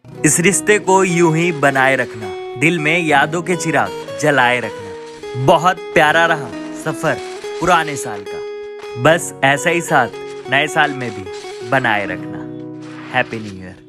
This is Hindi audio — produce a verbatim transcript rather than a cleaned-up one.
इस रिश्ते को यूं ही बनाए रखना, दिल में यादों के चिराग जलाए रखना। बहुत प्यारा रहा सफर पुराने साल का, बस ऐसा ही साथ नए साल में भी बनाए रखना। Happy new year.